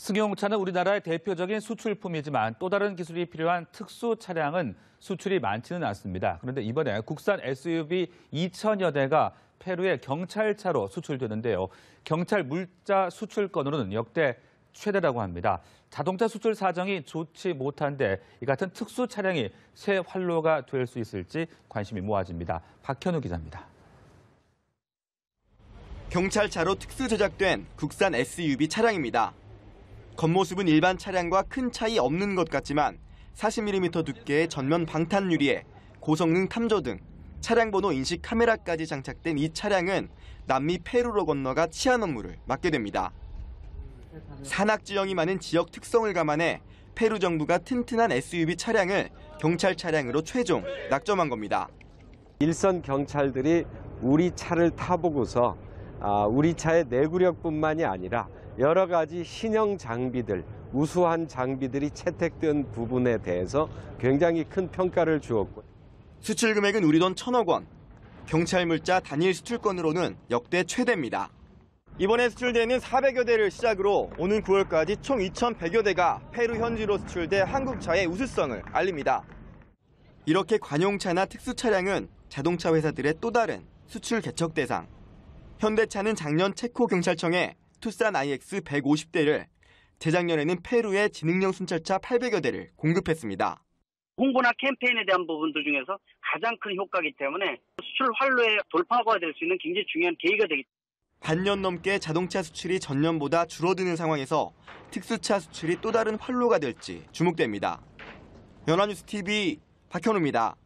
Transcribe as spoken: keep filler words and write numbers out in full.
승용차는 우리나라의 대표적인 수출품이지만 또 다른 기술이 필요한 특수 차량은 수출이 많지는 않습니다. 그런데 이번에 국산 에스유브이 이천여 대가 페루의 경찰차로 수출되는데요. 경찰 물자 수출 건으로는 역대 최대라고 합니다. 자동차 수출 사정이 좋지 못한데 이 같은 특수 차량이 새 활로가 될 수 있을지 관심이 모아집니다. 박현우 기자입니다. 경찰차로 특수 제작된 국산 에스유브이 차량입니다. 겉모습은 일반 차량과 큰 차이 없는 것 같지만 사십 밀리미터 두께의 전면 방탄 유리에 고성능 탐조 등 차량 번호 인식 카메라까지 장착된 이 차량은 남미 페루로 건너가 치안 업무를 맡게 됩니다. 산악 지형이 많은 지역 특성을 감안해 페루 정부가 튼튼한 에스유브이 차량을 경찰 차량으로 최종 낙점한 겁니다. 일선 경찰들이 우리 차를 타보고서 우리 차의 내구력뿐만이 아니라 여러 가지 신형 장비들, 우수한 장비들이 채택된 부분에 대해서 굉장히 큰 평가를 주었고. 수출 금액은 우리 돈 천억 원. 경찰 물자 단일 수출 건으로는 역대 최대입니다. 이번에 수출되는 사백여 대를 시작으로 오는 구월까지 총 이천백여 대가 페루 현지로 수출돼 한국차의 우수성을 알립니다. 이렇게 관용차나 특수 차량은 자동차 회사들의 또 다른 수출 개척 대상. 현대차는 작년 체코 경찰청에 투싼 아이엑스 백오십 대를, 재작년에는 페루의 지능형 순찰차 팔백여 대를 공급했습니다. 홍보나 캠페인에 대한 부분들 중에서 가장 큰 효과이기 때문에 수출 활로의 돌파구가 될 수 있는 굉장히 중요한 계기가 되기 때문에. 반년 넘게 자동차 수출이 전년보다 줄어드는 상황에서 특수차 수출이 또 다른 활로가 될지 주목됩니다. 연합뉴스 티비 박현우입니다.